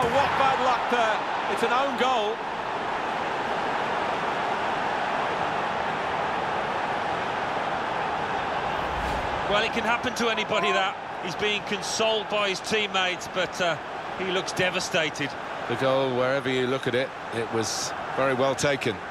Oh, what bad luck there. It's an own goal. Well, it can happen to anybody, that. He's being consoled by his teammates, but he looks devastated. The goal, wherever you look at it, it was very well taken.